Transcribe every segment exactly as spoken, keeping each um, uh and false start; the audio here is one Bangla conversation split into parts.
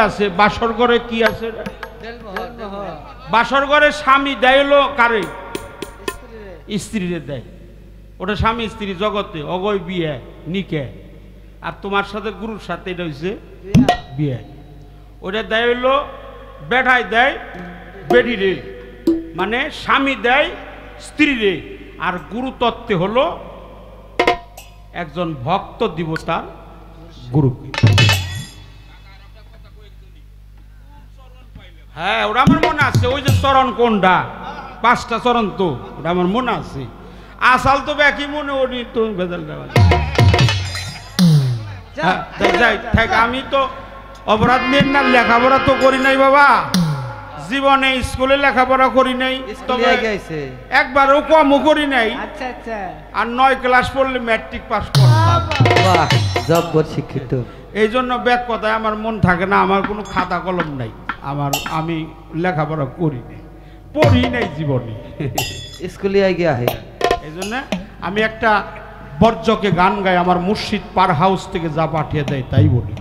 আছে বাসর ঘরে কি আছে বাসর ঘরে স্বামী দেয় হলো কারে স্ত্রীরে দেয় ওটা স্বামী স্ত্রী জগতে অগয় বিয়ে নিকে আর তোমার সাথে গুরুর সাথে এটা হইছে বিয়ে ওটা দেয় হইলো বেঠাই দেয় বেডি রে মানে স্বামী দেয় স্ত্রী রে আর গুরু তত্ত্বে হলো একজন ভক্ত দিব তার গুরুকে হ্যাঁ ওটা আমার মনে আছে ওই যে চরণ কোনটা পাঁচটা চরণ তো ওটা আমার মনে আছে আসাল তো ব্যাকি মনে ওনি তো বেজাল যাই থাক আমি তো অপরাধ নিয়ে না লেখাপড়া তো করি নাই বাবা জীবনে স্কুলে লেখাপড়া করি নাই একবারও কমও করি নাই আর নয় ক্লাস পড়লে ম্যাট্রিক পাস করতাম শিক্ষিত এই জন্য ব্যাক কথায় আমার মন থাকে না আমার কোনো খাতা কলম নাই আমার আমি লেখাপড়া করি নাই পড়ি নাই জীবনে স্কুলে গিয়ে আহে এই জন্য আমি একটা বর্জকে গান গাই আমার মুর্শিদ পার হাউস থেকে যা পাঠিয়ে দেয় তাই বলি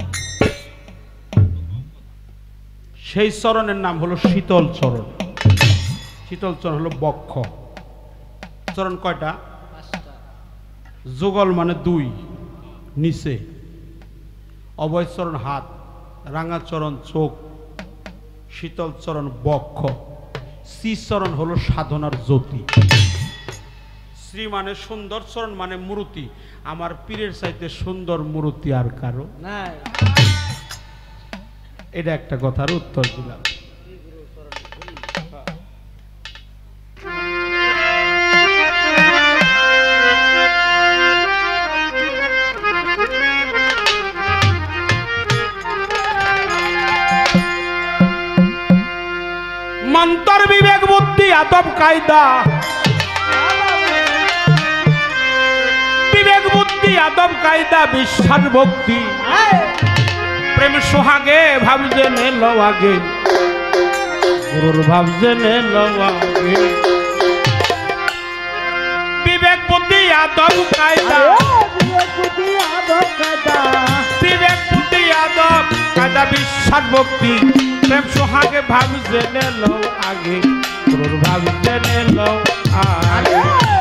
সেই চরণের নাম হলো শীতল চরণ শীতল চরণ হলো বক্ষ চরণ কয়টা যুগল মানে দুই নিচে অভয় চরণ হাত রাঙা চরণ চোখ শীতল চরণ বক্ষ শ্রী চরণ হলো সাধনার জ্যোতি শ্রী মানে সুন্দর চরণ মানে মূর্তি আমার পীরের চাইতে সুন্দর মূর্তি আর কারো নাই এটা একটা কথার উত্তর দিলাম মন্তর বিবেক বুদ্ধি আদব কায়দা বিবেক বুদ্ধি আদব কায়দা বিশ্বাস ভক্তি প্রেম সোহাগে ভাবজে নেল আগে গুরুর ভাবজে নেল আগে বিবেক বুদ্ধি আদব কায়দা বিবেক বুদ্ধি আদব কায়দা বিশ্বাস ভক্তি প্রেম সোহাগে ভাবজে নেল আগে গুরুর ভাবজে নেল আগে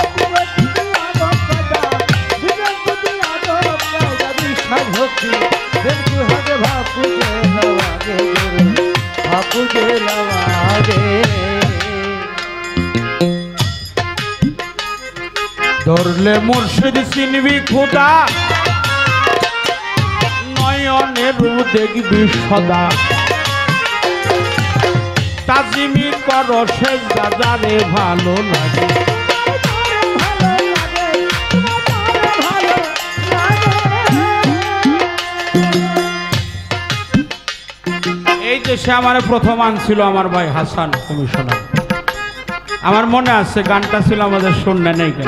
ভক্তি ধরলে মুর্শিদ চিনবি খুদা নয়নের দেখবি সদা তাজিমি কর সে যারে ভালো লাগে এই দেশে আমার প্রথম আনছিল আমার ভাই হাসান কমিশনার আমার মনে আছে গানটা ছিল আমাদের শুনলে নেই কেন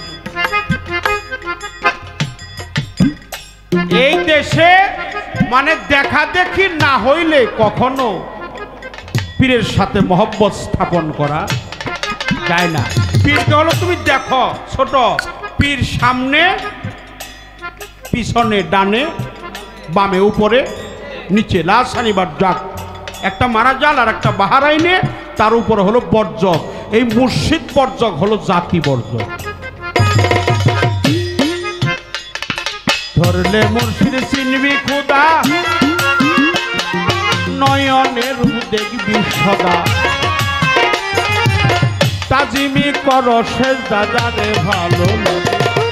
এই দেশে মানে দেখা দেখি না হইলে কখনো পীরের সাথে মহব্বত স্থাপন করা যায় না পীরকে হলো তুমি দেখো ছোট পীর সামনে পিছনে ডানে বামে উপরে নিচে লাশ আনিবার যাক একটা মারা জাল আর একটা বাহারাইনে তার উপরে হলো বর্জক এই মুর্শিদ বর্জক হলো জাতি বর্জক ধরলে মুর্শিদ চিনবি খুদা নয়নের দেখবি সদা তাজিমি কর সে দাদারে ভালো লাগে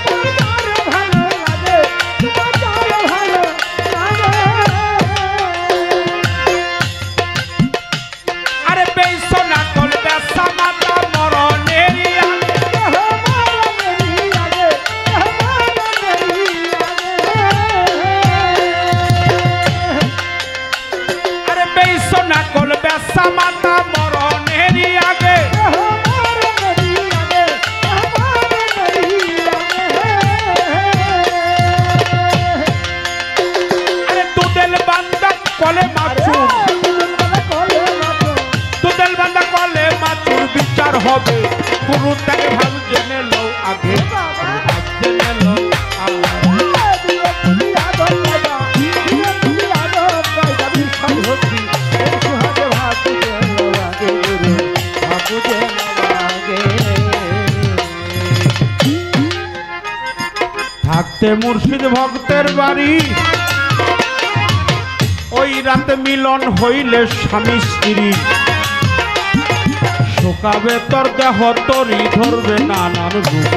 হবে গুরু তাকে ভালো জেনে লো আগে জেনে লো রাতে মুর্শিদ ভক্তের বাড়ি, ওই রাতে মিলন হইলে স্বামী স্ত্রী, শোকাবে তোর দেহ তরি ধরবে নানান রূপে।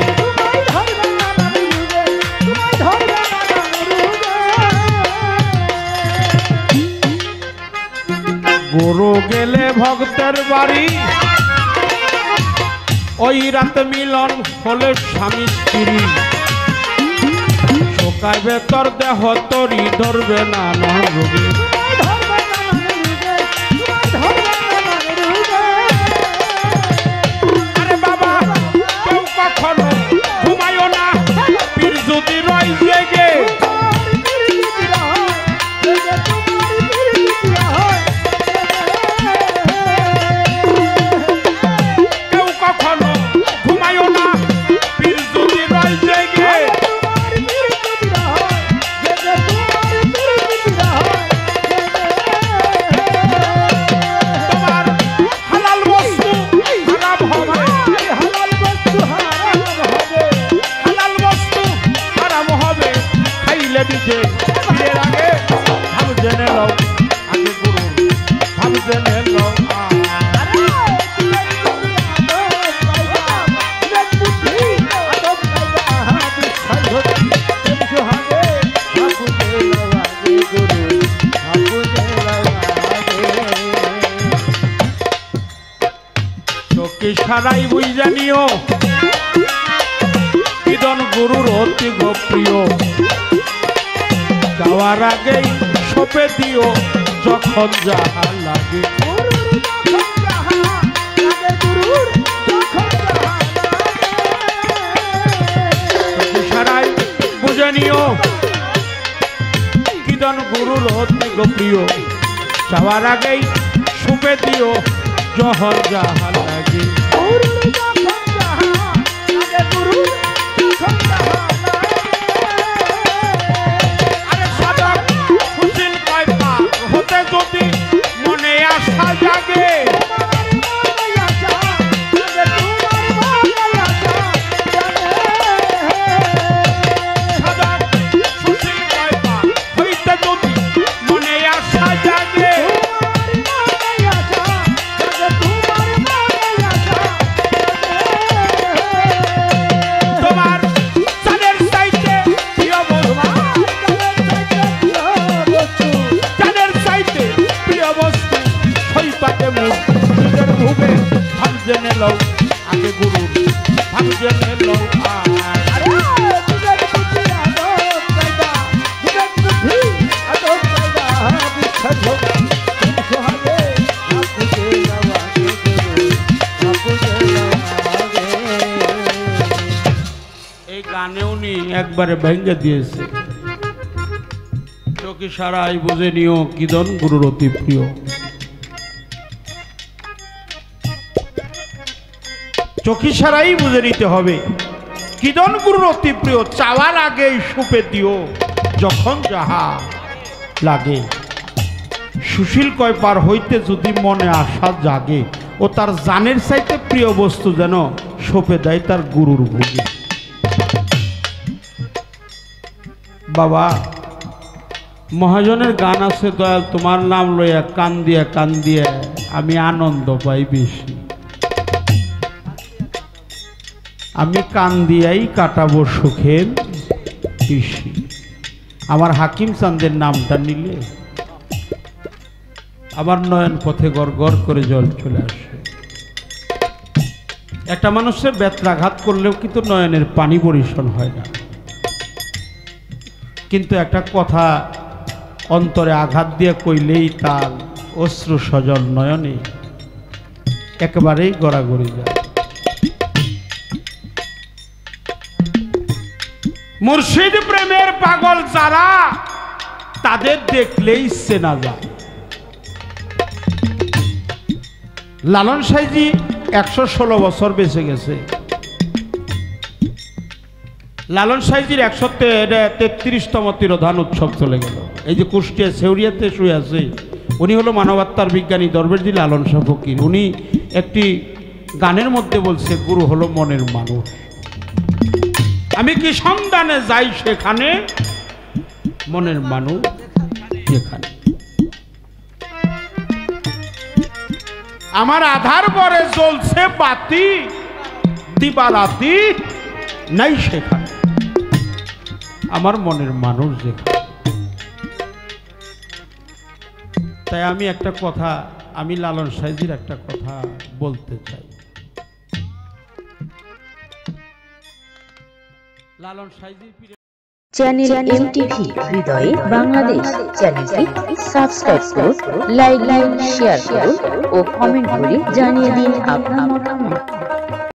গুরু গেলে ভক্তের বাড়ি, ওই রাতে মিলন হলে স্বামী স্ত্রী, শোকাবে তোর দেহ তরি ধরবে নানান রূপে। আরে বাবা কেউ কখনো ঘুমায়ও না, পীর যদি রয় জেগে, কেউ কখনো ঘুমায়ও না, পীর যদি রয় জেগে। তোমার হালাল বস্তু হারাম হবে, হালাল বস্তু হারাম হবে খাইলে দিতে। বিয়ের আগে ভাব জেনে লও, আগে গুরু ভাব জেনে লও। চোখে সারাই বুঝ জানিও কিদন গুরুর অতি প্রিয়, যাওয়ার আগেই সপে দিও যখন যাহা লাগে। চোখে সারাই বুঝে নিও কিদন গুরুর অতি প্রিয়, যাওয়ার আগেই সপে দিও যখন যাহা লাগে। আরে সাধক সুশীল কয় পার হতে যদি মনে আশা জাগে, সাধক সুশীল কয় পার হইতে যদি মনে আশা জাগে, তোমার চাঁদের চাইতে প্রিয় বস্তু, চাঁদের চাইতে প্রিয় বস্তু সৈপাতে মুখ নিজের ভুবে ভাব জেনে লও, আগে গুরু ভাব জেনে লও। এই গানে উনি একবারে ভেঙ্গে দিয়েছে। চোখে সারাই বুঝে নিও কিদন গুরুর অতি প্রিয়। চোখে সারাই বুঝে নিতে হবে কিদন গুরুর অতি প্রিয়, চাওয়ার আগে সুপে দিও যখন যাহা লাগে। সুশীল কয় পার হইতে যদি মনে আশা জাগে, ও তার জানের চাইতে প্রিয় বস্তু যেন সপে দেয় তার গুরুর ভোগে। বাবা মহাজনের গান আছে, দয়াল তোমার নাম লইয়া কান দিয়া কান দিয়া আমি আনন্দ পাই বেশি, আমি কান দিয়াই কাটাবো সুখের বেশি। আমার হাকিম চাঁদের নামটা নিলে আমার নয়ন পথে গড় গড় করে জল চলে আসে। একটা মানুষের বেত্রাঘাত করলেও কিন্তু নয়নের পানি পরিশন হয় না, কিন্তু একটা কথা অন্তরে আঘাত দিয়ে কইলেই তার অশ্রু সজল নয়নে একেবারেই গড়াগড়ি যায়। মুর্শিদ প্রেমের পাগল যারা, তাদের দেখলেই চেনা যায়। লালন সাইজি একশো ষোলো বছর বেঁচে গেছে। লালন সাইজির একশো তেত্রিশতম তিরোধান উৎসব চলে গেল। এই যে কুষ্টিয়া সেউরিয়াতে শুয়ে আছে, উনি হলো মানবাত্মার বিজ্ঞানী দরবেশজি লালন শাহ ফকির। উনি একটি গানের মধ্যে বলছে গুরু হলো মনের মানুষ। আমি কি সন্ধানে যাই সেখানে, মনের মানুষ যেখানে। আমার আধার পরে জ্বলছে বাতি, দিবারাতি নাই সেখানে, আমার মনের মানুষ যেখানে। তাই আমি একটা কথা, আমি লালন সাইজির একটা কথা বলতে চাই। লালন সাইজির চ্যানেল এমটিভি হৃদয়ে বাংলাদেশ চ্যানেলটি সাবস্ক্রাইব করুন, লাইক লাইক শেয়ার করুন ও কমেন্ট করে জানিয়ে দিন আপনার মতামত।